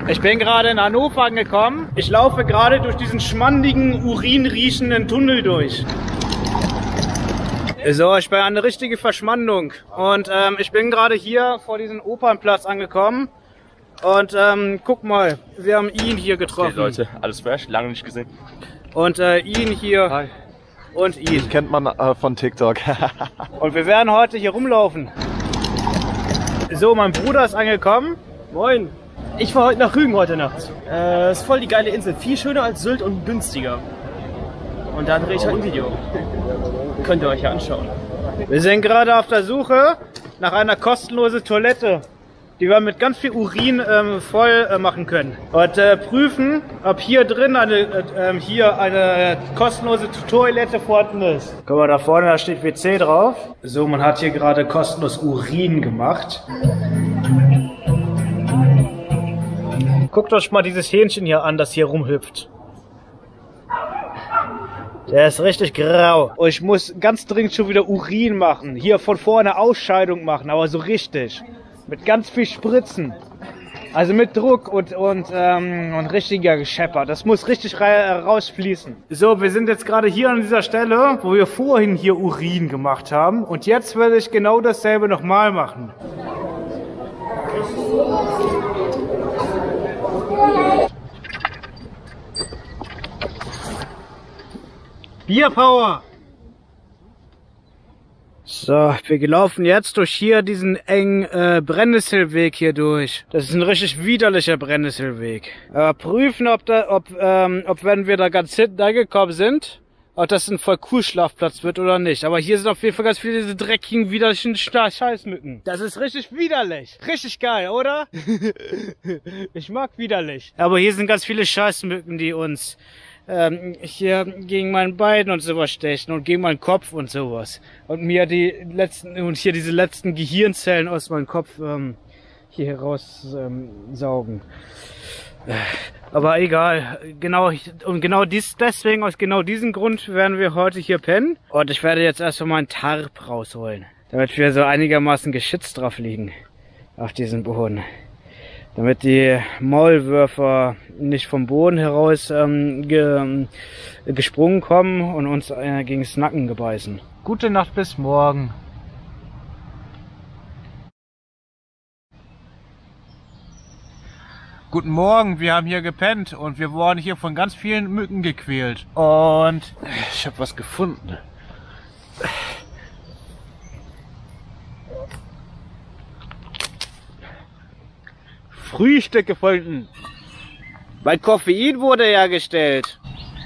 Ich bin gerade in Hannover angekommen. Ich laufe gerade durch diesen schmandigen, urinriechenden Tunnel durch. So, ich bin eine richtige Verschmandung. Und ich bin gerade hier vor diesem Opernplatz angekommen. Und guck mal, wir haben ihn hier getroffen. Okay, Leute, alles fresh, lange nicht gesehen. Und ihn hier. Hi. Und ihn. Kennt man von TikTok. Und wir werden heute hier rumlaufen. So, mein Bruder ist angekommen. Moin. Ich fahre heute nach Rügen heute Nacht. Ist voll die geile Insel. Viel schöner als Sylt und günstiger. Und da drehe ich halt ein Video. Könnt ihr euch ja anschauen. Wir sind gerade auf der Suche nach einer kostenlosen Toilette, die wir mit ganz viel Urin voll machen können. Und prüfen, ob hier drin eine kostenlose Toilette vorhanden ist. Guck mal, da vorne, da steht WC drauf. So, man hat hier gerade kostenlos Urin gemacht. Guckt euch mal dieses Hähnchen hier an, das hier rumhüpft. Der ist richtig grau. Oh, ich muss ganz dringend schon wieder Urin machen. Hier von vorne Ausscheidung machen, aber so richtig. Mit ganz viel Spritzen. Also mit Druck und richtiger Geschepper. Das muss richtig rausfließen. So, wir sind jetzt gerade hier an dieser Stelle, wo wir vorhin hier Urin gemacht haben. Und jetzt werde ich genau dasselbe nochmal machen. Bierpower! So, wir laufen jetzt durch hier diesen engen Brennnesselweg hier durch. Das ist ein richtig widerlicher Brennnesselweg. Prüfen, ob wenn wir da ganz hinten angekommen sind, ob das ein Vollkuhschlafplatz wird oder nicht. Aber hier sind auf jeden Fall ganz viele diese dreckigen, widerlichen Scheißmücken. Das ist richtig widerlich. Richtig geil, oder? Ich mag widerlich. Aber hier sind ganz viele Scheißmücken, die uns hier gegen mein Bein und sowas stechen und gegen meinen Kopf und sowas. Und mir diese letzten Gehirnzellen aus meinem Kopf hier heraus saugen. Aber egal, deswegen, aus genau diesem Grund werden wir heute hier pennen. Und ich werde jetzt erstmal meinen Tarp rausholen, damit wir so einigermaßen geschützt drauf liegen, auf diesem Boden. Damit die Maulwürfer nicht vom Boden heraus gesprungen kommen und uns gegen das Nacken gebeißen. Gute Nacht, bis morgen. Guten Morgen, wir haben hier gepennt und wir wurden hier von ganz vielen Mücken gequält. Und ich habe was gefunden. Frühstück gefunden. Mein Koffein wurde hergestellt.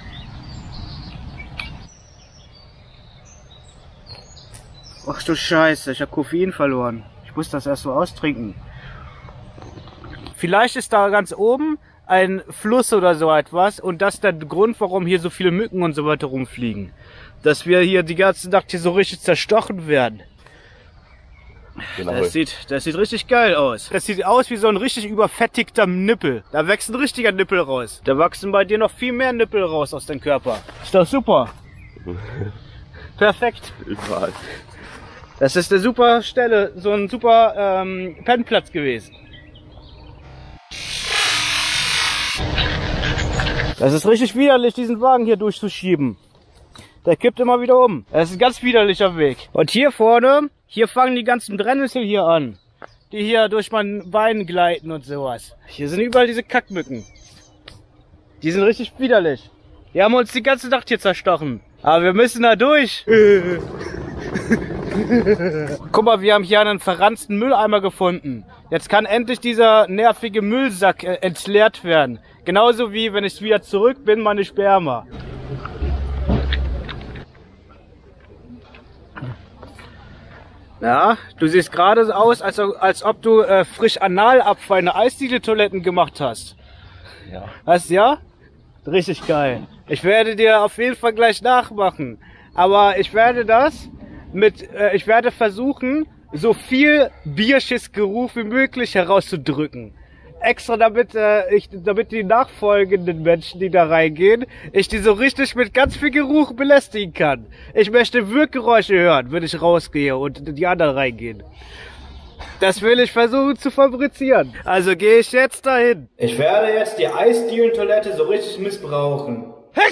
Ach du Scheiße, ich habe Koffein verloren. Ich muss das erst so austrinken. Vielleicht ist da ganz oben ein Fluss oder so etwas und das ist der Grund, warum hier so viele Mücken und so weiter rumfliegen. Dass wir hier die ganze Nacht hier so richtig zerstochen werden. Genau. Das sieht richtig geil aus. Das sieht aus wie so ein richtig überfettigter Nippel. Da wächst ein richtiger Nippel raus. Da wachsen bei dir noch viel mehr Nippel raus aus deinem Körper. Ist doch super. Perfekt. Überall. Das ist eine super Stelle, so ein super Pennplatz gewesen. Das ist richtig widerlich, diesen Wagen hier durchzuschieben. Der kippt immer wieder um. Das ist ein ganz widerlicher Weg. Und hier vorne, hier fangen die ganzen Brennnessel hier an. Die hier durch mein Bein gleiten und sowas. Hier sind überall diese Kackmücken. Die sind richtig widerlich. Die haben uns die ganze Nacht hier zerstochen. Aber wir müssen da durch. Guck mal, wir haben hier einen verranzten Mülleimer gefunden. Jetzt kann endlich dieser nervige Müllsack entleert werden. Genauso wie, wenn ich wieder zurück bin, meine Sperma. Ja, du siehst gerade aus, als ob du frisch Analabfall in Eisdiele-Toiletten gemacht hast. Ja. Was, ja? Richtig geil. Ich werde dir auf jeden Fall gleich nachmachen. Aber ich werde ich werde versuchen, so viel Bierschissgeruch wie möglich herauszudrücken. Extra damit die nachfolgenden Menschen, die da reingehen, ich die so richtig mit ganz viel Geruch belästigen kann. Ich möchte Wirkgeräusche hören, wenn ich rausgehe und die anderen reingehen. Das will ich versuchen zu fabrizieren. Also gehe ich jetzt dahin. Ich werde jetzt die Eisdielentoilette so richtig missbrauchen.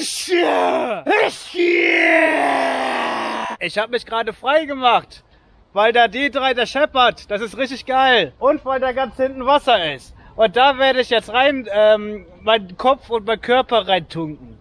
Ich habe mich gerade frei gemacht, weil der D3 der scheppert. Das ist richtig geil. Und weil da ganz hinten Wasser ist. Und da werde ich jetzt rein, meinen Kopf und meinen Körper reintunken.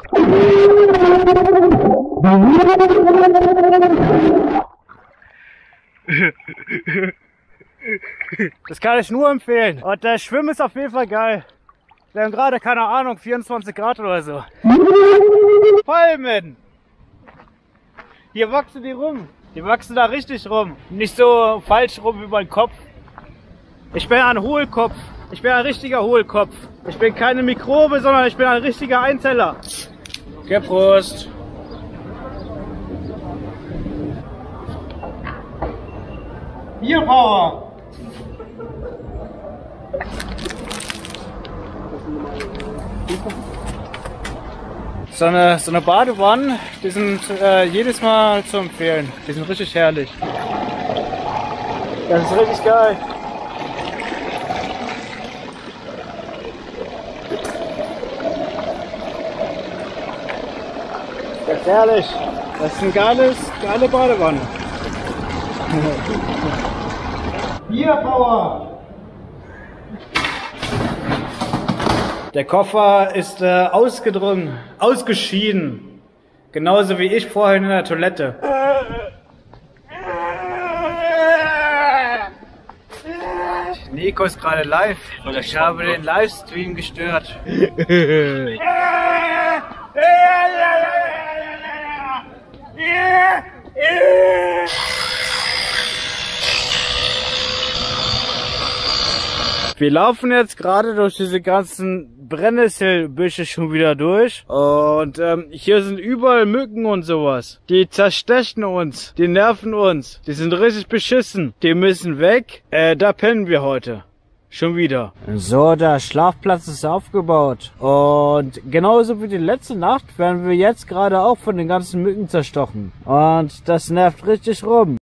Das kann ich nur empfehlen. Und das Schwimmen ist auf jeden Fall geil. Wir haben gerade, keine Ahnung, 24 Grad oder so. Palmen! Hier wachsen die rum. Die wachsen da richtig rum. Nicht so falsch rum wie mein Kopf. Ich bin ein Hohlkopf. Ich bin ein richtiger Hohlkopf. Ich bin keine Mikrobe, sondern ich bin ein richtiger Einzeller. Okay, Prost. Bierpower! So eine Badewannen, die sind jedes Mal zu empfehlen. Die sind richtig herrlich. Das ist richtig geil. Das ist herrlich. Das ist eine geile Badewanne. Bierpower! Der Koffer ist ausgedrungen, ausgeschieden. Genauso wie ich vorhin in der Toilette. Nico ist gerade live und ich habe den Livestream gestört. Wir laufen jetzt gerade durch diese ganzen Brennnesselbüsche schon wieder durch. Und hier sind überall Mücken und sowas. Die zerstechen uns, die nerven uns. Die sind richtig beschissen. Die müssen weg. Da pennen wir heute. Schon wieder. So, der Schlafplatz ist aufgebaut. Und genauso wie die letzte Nacht werden wir jetzt gerade auch von den ganzen Mücken zerstochen. Und das nervt richtig rum.